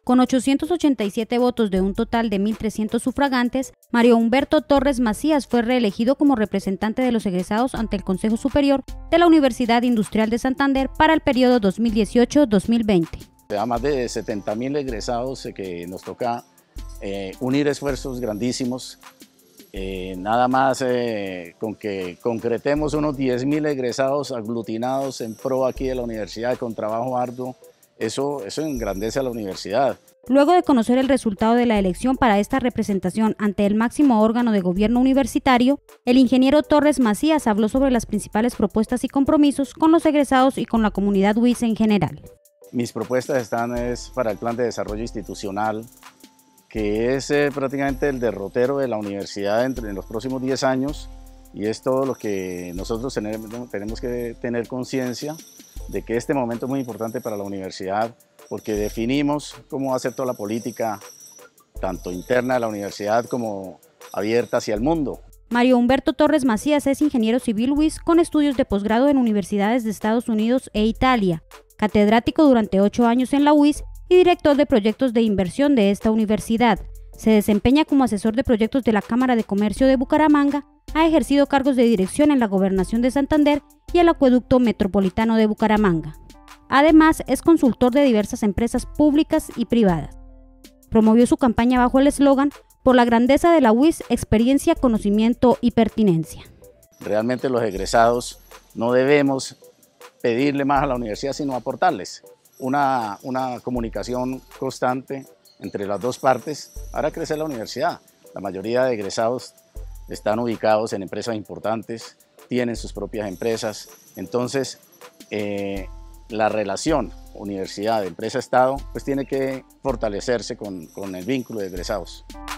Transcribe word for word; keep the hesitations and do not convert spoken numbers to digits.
Con ochocientos ochenta y siete votos de un total de mil trescientos sufragantes, Mario Humberto Torres Macías fue reelegido como representante de los egresados ante el Consejo Superior de la Universidad Industrial de Santander para el periodo dos mil dieciocho a dos mil veinte. A más de setenta mil egresados eh, que nos toca eh, unir esfuerzos grandísimos, eh, nada más eh, con que concretemos unos diez mil egresados aglutinados en pro aquí de la universidad con trabajo arduo. Eso, eso engrandece a la universidad. Luego de conocer el resultado de la elección para esta representación ante el máximo órgano de gobierno universitario, el ingeniero Torres Macías habló sobre las principales propuestas y compromisos con los egresados y con la comunidad U I S en general. Mis propuestas están es para el plan de desarrollo institucional, que es eh, prácticamente el derrotero de la universidad entre, en los próximos diez años, y es todo lo que nosotros tenemos, tenemos que tener conciencia de que este momento es muy importante para la universidad porque definimos cómo va a ser toda la política, tanto interna de la universidad como abierta hacia el mundo. Mario Humberto Torres Macías es ingeniero civil U I S con estudios de posgrado en universidades de Estados Unidos e Italia, catedrático durante ocho años en la U I S y director de proyectos de inversión de esta universidad. Se desempeña como asesor de proyectos de la Cámara de Comercio de Bucaramanga, ha ejercido cargos de dirección en la Gobernación de Santander y el Acueducto Metropolitano de Bucaramanga. Además, es consultor de diversas empresas públicas y privadas. Promovió su campaña bajo el eslogan "Por la grandeza de la U I S, experiencia, conocimiento y pertinencia". Realmente los egresados no debemos pedirle más a la universidad, sino aportarles una, una comunicación constante entre las dos partes para crecer la universidad. La mayoría de egresados están ubicados en empresas importantes, tienen sus propias empresas, entonces eh, la relación universidad, empresa, Estado, pues tiene que fortalecerse con, con el vínculo de egresados.